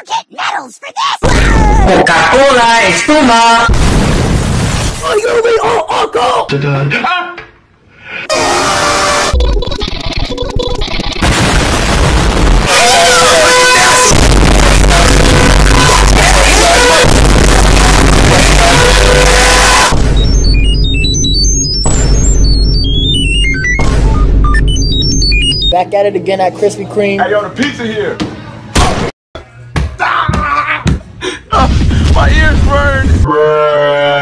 get medals for this! Coca-Cola, espuma! Oh, you're really go! Back at it again at Krispy Kreme. Hey, yo, the pizza here. My ears burn.